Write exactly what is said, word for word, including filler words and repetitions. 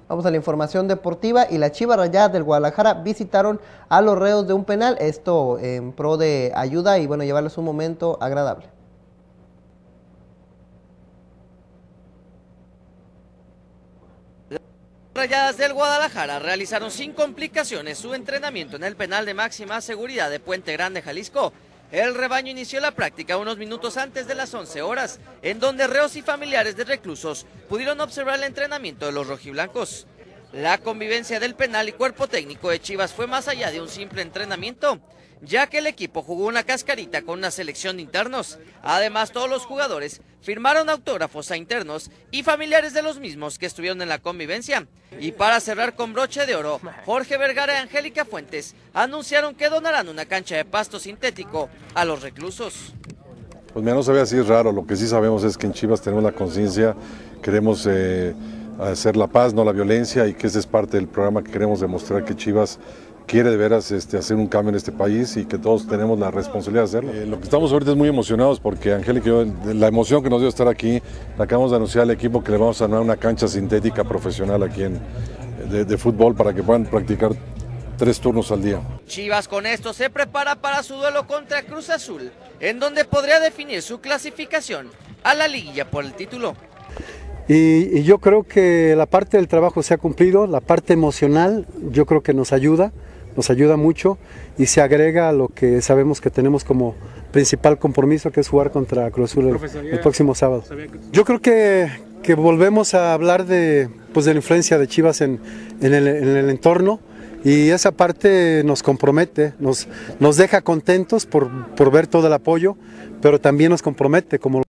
Vamos a la información deportiva y las Chivas Rayadas del Guadalajara visitaron a los reos de un penal, esto en pro de ayuda y bueno, llevarles un momento agradable. Rayadas del Guadalajara realizaron sin complicaciones su entrenamiento en el penal de máxima seguridad de Puente Grande, Jalisco. El rebaño inició la práctica unos minutos antes de las once horas, en donde reos y familiares de reclusos pudieron observar el entrenamiento de los rojiblancos. La convivencia del penal y cuerpo técnico de Chivas fue más allá de un simple entrenamiento, ya que el equipo jugó una cascarita con una selección de internos. Además, todos los jugadores firmaron autógrafos a internos y familiares de los mismos que estuvieron en la convivencia. Y para cerrar con broche de oro, Jorge Vergara y Angélica Fuentes anunciaron que donarán una cancha de pasto sintético a los reclusos. Pues mira, no sabía si es raro, lo que sí sabemos es que en Chivas tenemos la conciencia, queremos eh, hacer la paz, no la violencia, y que ese es parte del programa que queremos demostrar, que Chivas quiere de veras este, hacer un cambio en este país y que todos tenemos la responsabilidad de hacerlo. Eh, lo que estamos ahorita es muy emocionados porque Angélica y yo, la emoción que nos dio estar aquí, la acabamos de anunciar al equipo que le vamos a dar una cancha sintética profesional aquí en, de, de fútbol para que puedan practicar tres turnos al día. Chivas con esto se prepara para su duelo contra Cruz Azul, en donde podría definir su clasificación a la liguilla por el título. Y, y yo creo que la parte del trabajo se ha cumplido, la parte emocional yo creo que nos ayuda, nos ayuda mucho y se agrega a lo que sabemos que tenemos como principal compromiso, que es jugar contra Cruz Azul el, el próximo sábado. Yo creo que, que volvemos a hablar de, pues, de la influencia de Chivas en, en, el, en el entorno, y esa parte nos compromete, nos, nos deja contentos por, por ver todo el apoyo, pero también nos compromete como